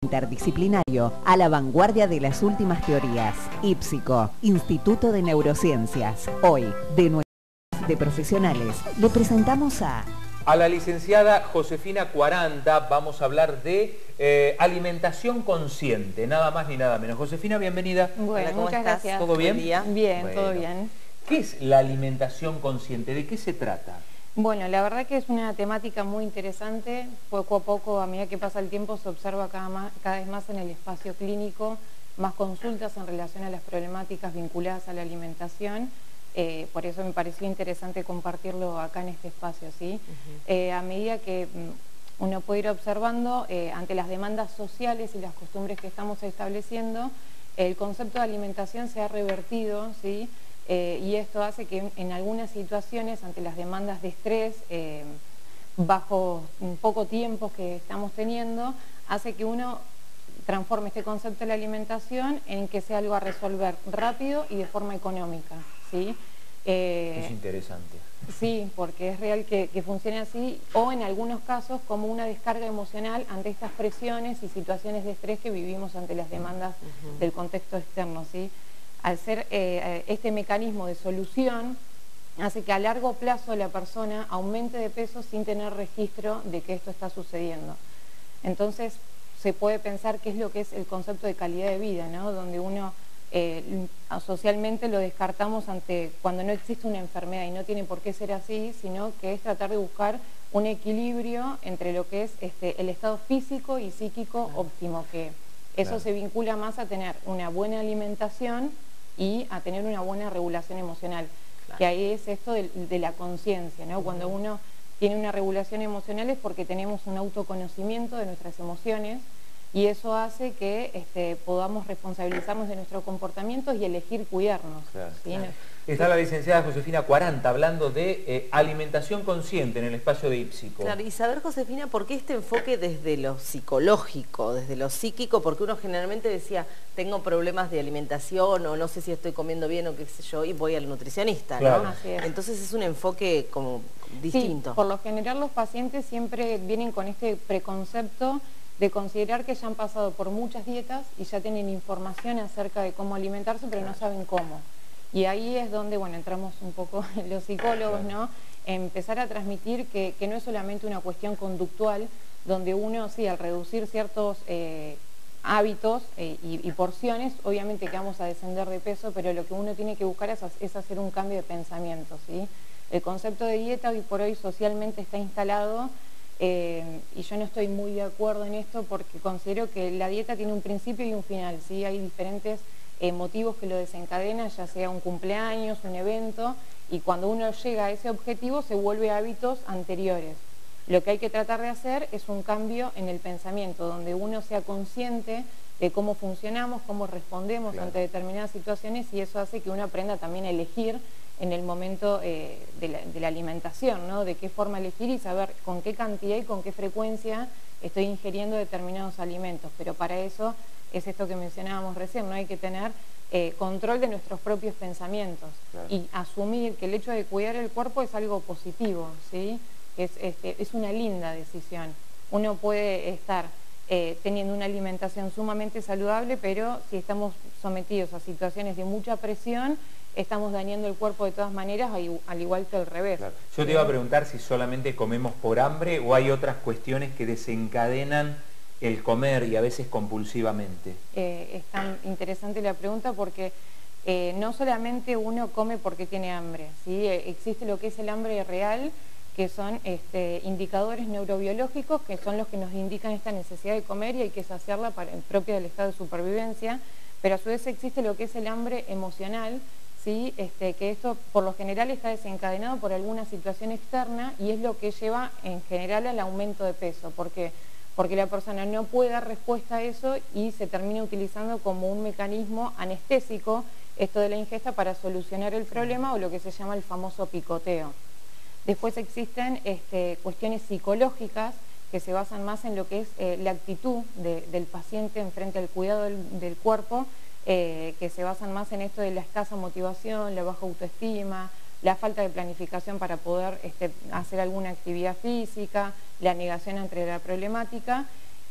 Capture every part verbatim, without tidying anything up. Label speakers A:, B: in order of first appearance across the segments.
A: Interdisciplinario, a la vanguardia de las últimas teorías. IPSICO, Instituto de Neurociencias. Hoy, de nuestros de profesionales, le presentamos a...
B: A la licenciada Josefina Cuaranda. Vamos a hablar de eh, alimentación consciente, nada más ni nada menos. Josefina, bienvenida.
C: Bueno,
B: ¿cómo
C: muchas
B: estás?
C: gracias.
B: ¿Todo bien?
C: Bien,
B: bueno.
C: todo bien.
B: ¿Qué es la alimentación consciente? ¿De qué se trata?
C: Bueno, la verdad que es una temática muy interesante. Poco a poco, a medida que pasa el tiempo, se observa cada, más, cada vez más en el espacio clínico, más consultas en relación a las problemáticas vinculadas a la alimentación. Eh, por eso me pareció interesante compartirlo acá en este espacio, ¿sí? Uh-huh. eh, a medida que mm, uno puede ir observando, eh, ante las demandas sociales y las costumbres que estamos estableciendo, el concepto de alimentación se ha revertido, ¿sí? Eh, y esto hace que en, en algunas situaciones, ante las demandas de estrés, eh, bajo un poco tiempo que estamos teniendo, hace que uno transforme este concepto de la alimentación en que sea algo a resolver rápido y de forma económica, ¿sí? Eh,
B: es interesante.
C: Sí, porque es real que, que funcione así, o en algunos casos como una descarga emocional ante estas presiones y situaciones de estrés que vivimos ante las demandas uh-huh. del contexto externo, ¿sí? Al ser eh, este mecanismo de solución, hace que a largo plazo la persona aumente de peso sin tener registro de que esto está sucediendo. Entonces se puede pensar qué es lo que es el concepto de calidad de vida, ¿no? Donde uno eh, socialmente lo descartamos ante cuando no existe una enfermedad, y no tiene por qué ser así, sino que es tratar de buscar un equilibrio entre lo que es este, el estado físico y psíquico óptimo, que eso claro. se vincula más a tener una buena alimentación y a tener una buena regulación emocional, claro. que ahí es esto de, de la conciencia, ¿no? Uh-huh. Cuando uno tiene una regulación emocional es porque tenemos un autoconocimiento de nuestras emociones, y eso hace que este, podamos responsabilizarnos de nuestros comportamientos y elegir cuidarnos. Claro, ¿sí?
B: Claro. Está la licenciada Josefina Cuaranda hablando de eh, alimentación consciente en el espacio de IPSICO.
D: Claro, y saber, Josefina, ¿por qué este enfoque desde lo psicológico, desde lo psíquico? Porque uno generalmente decía, tengo problemas de alimentación o no sé si estoy comiendo bien o qué sé yo, y voy al nutricionista,
B: claro.
D: ¿no?
C: Así es.
D: Entonces es un enfoque como distinto.
C: Sí, por lo general los pacientes siempre vienen con este preconcepto de considerar que ya han pasado por muchas dietas y ya tienen información acerca de cómo alimentarse, pero no saben cómo. Y ahí es donde, bueno, entramos un poco los psicólogos, ¿no? Empezar a transmitir que, que no es solamente una cuestión conductual, donde uno, sí, al reducir ciertos eh, hábitos eh, y, y porciones, obviamente que vamos a descender de peso, pero lo que uno tiene que buscar es, es hacer un cambio de pensamiento, ¿sí? El concepto de dieta hoy por hoy socialmente está instalado. Eh, y yo no estoy muy de acuerdo en esto porque considero que la dieta tiene un principio y un final, ¿sí? Hay diferentes eh, motivos que lo desencadenan, ya sea un cumpleaños, un evento, y cuando uno llega a ese objetivo se vuelve a hábitos anteriores. Lo que hay que tratar de hacer es un cambio en el pensamiento, donde uno sea consciente de cómo funcionamos, cómo respondemos claro. ante determinadas situaciones, y eso hace que uno aprenda también a elegir en el momento eh, de, la, de la alimentación, ¿no? De qué forma elegir y saber con qué cantidad y con qué frecuencia estoy ingiriendo determinados alimentos. Pero para eso es esto que mencionábamos recién, ¿no? Hay que tener eh, control de nuestros propios pensamientos claro. y asumir que el hecho de cuidar el cuerpo es algo positivo, ¿sí? Es, este, es una linda decisión. Uno puede estar eh, teniendo una alimentación sumamente saludable, pero si estamos sometidos a situaciones de mucha presión, estamos dañando el cuerpo de todas maneras, al igual que al revés. Claro.
B: Yo te iba a preguntar si solamente comemos por hambre o hay otras cuestiones que desencadenan el comer y a veces compulsivamente.
C: Eh, es tan interesante la pregunta porque eh, no solamente uno come porque tiene hambre, ¿sí? Existe lo que es el hambre real, que son este, indicadores neurobiológicos que son los que nos indican esta necesidad de comer y hay que saciarla para, propia del estado de supervivencia, pero a su vez existe lo que es el hambre emocional, ¿sí? Este, que esto por lo general está desencadenado por alguna situación externa y es lo que lleva en general al aumento de peso. ¿Por qué? Porque la persona no puede dar respuesta a eso y se termina utilizando como un mecanismo anestésico esto de la ingesta para solucionar el problema o lo que se llama el famoso picoteo. Después existen este, cuestiones psicológicas que se basan más en lo que es eh, la actitud de, del paciente en frente al cuidado del, del cuerpo, Eh, que se basan más en esto de la escasa motivación, la baja autoestima, la falta de planificación para poder este, hacer alguna actividad física, la negación ante la problemática,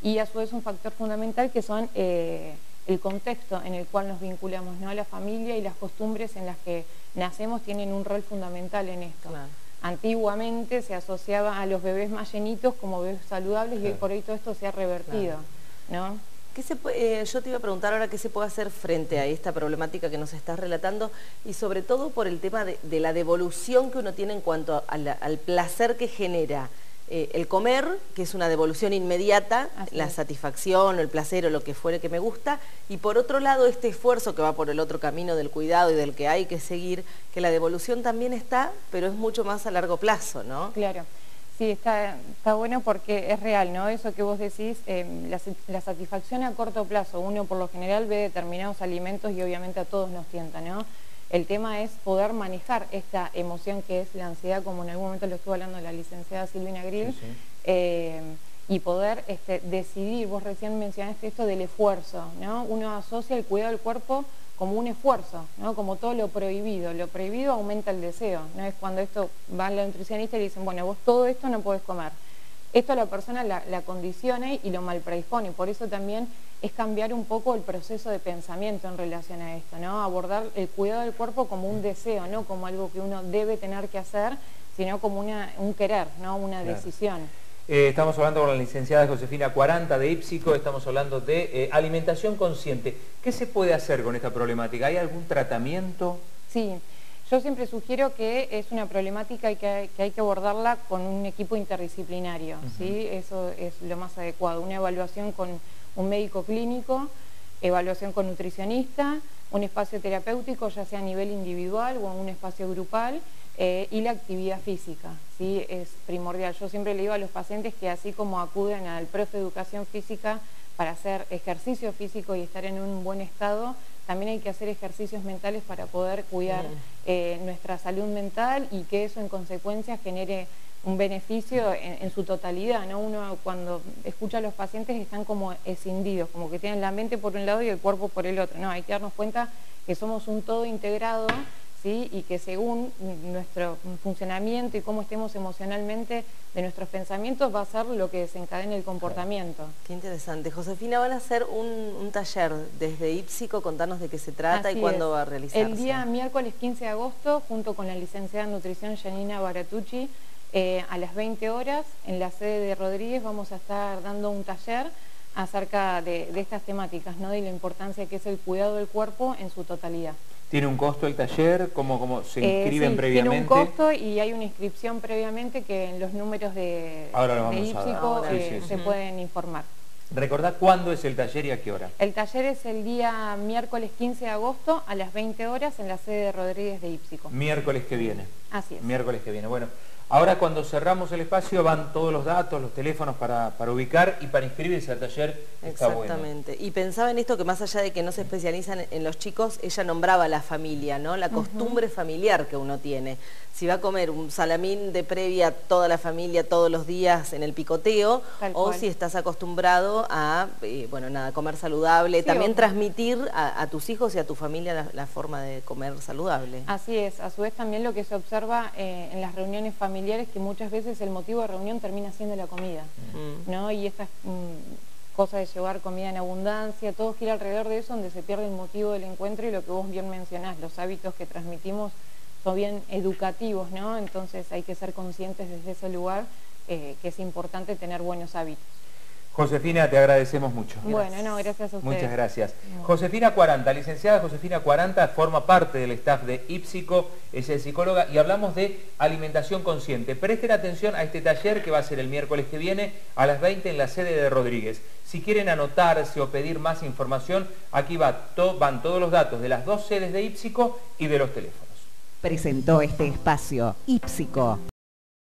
C: y a su vez un factor fundamental que son eh, el contexto en el cual nos vinculamos, ¿no? La familia y las costumbres en las que nacemos tienen un rol fundamental en esto. Claro. Antiguamente se asociaba a los bebés más llenitos como bebés saludables, claro, y hoy por hoy todo esto se ha revertido, claro, ¿no?
D: ¿Qué se puede, eh, yo te iba a preguntar ahora qué se puede hacer frente a esta problemática que nos estás relatando y sobre todo por el tema de, de la devolución que uno tiene en cuanto a la, al placer que genera eh, el comer, que es una devolución inmediata, así la es. satisfacción o el placer o lo que fuere que me gusta, y por otro lado este esfuerzo que va por el otro camino del cuidado y del que hay que seguir, que la devolución también está, pero es mucho más a largo plazo, ¿no?
C: Claro. Sí, está, está bueno porque es real, ¿no? Eso que vos decís, eh, la, la satisfacción a corto plazo, uno por lo general ve determinados alimentos y obviamente a todos nos tienta, ¿no? El tema es poder manejar esta emoción que es la ansiedad, como en algún momento lo estuvo hablando la licenciada Silvina Grill, sí, sí. Eh, y poder este, decidir, vos recién mencionaste esto del esfuerzo, ¿no? Uno asocia el cuidado del cuerpo como un esfuerzo, ¿no? Como todo lo prohibido. Lo prohibido aumenta el deseo, ¿no? Es cuando esto va a la nutricionista y le dicen, bueno, vos todo esto no podés comer. Esto a la persona la, la condiciona y lo malpredispone. Por eso también es cambiar un poco el proceso de pensamiento en relación a esto, ¿no? Abordar el cuidado del cuerpo como un deseo, no como algo que uno debe tener que hacer, sino como una, un querer, ¿no? Una claro. decisión.
B: Eh, estamos hablando con la licenciada Josefina Cuaranta de IPSICO, estamos hablando de eh, alimentación consciente. ¿Qué se puede hacer con esta problemática? ¿Hay algún tratamiento?
C: Sí, yo siempre sugiero que es una problemática y que hay, que hay que abordarla con un equipo interdisciplinario, uh-huh. ¿sí? Eso es lo más adecuado, una evaluación con un médico clínico, evaluación con nutricionista, un espacio terapéutico, ya sea a nivel individual o en un espacio grupal, Eh, y la actividad física, ¿sí? Es primordial. Yo siempre le digo a los pacientes que así como acuden al profe de educación física para hacer ejercicio físico y estar en un buen estado, también hay que hacer ejercicios mentales para poder cuidar eh, nuestra salud mental y que eso en consecuencia genere un beneficio en, en su totalidad, ¿no? Uno cuando escucha a los pacientes están como escindidos, como que tienen la mente por un lado y el cuerpo por el otro. No, hay que darnos cuenta que somos un todo integrado, ¿sí? Y que según nuestro funcionamiento y cómo estemos emocionalmente de nuestros pensamientos va a ser lo que desencadene el comportamiento.
D: Qué interesante. Josefina, van a hacer un, un taller desde IPSICO, contanos de qué se trata Así y cuándo es. va a realizarse.
C: El día miércoles quince de agosto, junto con la licenciada en nutrición Janina Baratucci, eh, a las veinte horas, en la sede de Rodríguez vamos a estar dando un taller acerca de, de estas temáticas, ¿no? Y la importancia que es el cuidado del cuerpo en su totalidad.
B: ¿Tiene un costo el taller? ¿Cómo, cómo se inscriben eh, sí,
C: tiene
B: previamente?
C: un costo y hay una inscripción previamente que en los números de, de IPSICO eh, sí, sí, se sí. pueden informar.
B: Recordá cuándo es el taller y a qué hora.
C: El taller es el día miércoles quince de agosto a las veinte horas en la sede de Rodríguez de IPSICO.
B: Miércoles que viene.
C: Así es.
B: Miércoles que viene. Bueno, ahora cuando cerramos el espacio van todos los datos, los teléfonos para, para ubicar y para inscribirse al taller. Está
D: Exactamente.
B: Bueno.
D: Y pensaba en esto que más allá de que no se especializan en los chicos, ella nombraba la familia, ¿no? La costumbre uh-huh. familiar que uno tiene. Si va a comer un salamín de previa toda la familia todos los días en el picoteo, Tal o cual. si estás acostumbrado a, eh, bueno, nada, comer saludable, sí, también o... transmitir a, a tus hijos y a tu familia la, la forma de comer saludable.
C: Así es. A su vez también lo que se observa eh, en las reuniones familiares, que muchas veces el motivo de reunión termina siendo la comida, uh-huh. ¿no? Y estas mm, cosas de llevar comida en abundancia, todo gira alrededor de eso, donde se pierde el motivo del encuentro y lo que vos bien mencionás, los hábitos que transmitimos son bien educativos, ¿no? Entonces hay que ser conscientes desde ese lugar eh, que es importante tener buenos hábitos.
B: Josefina, te agradecemos mucho.
C: Bueno, gracias. no, gracias a ustedes.
B: Muchas gracias. No. Josefina Cuaranta, licenciada Josefina Cuaranta, forma parte del staff de IPSICO, ella es psicóloga y hablamos de alimentación consciente. Presten atención a este taller que va a ser el miércoles que viene a las veinte en la sede de Rodríguez. Si quieren anotarse o pedir más información, aquí va to, van todos los datos de las dos sedes de IPSICO y de los teléfonos.
A: Presentó este espacio IPSICO.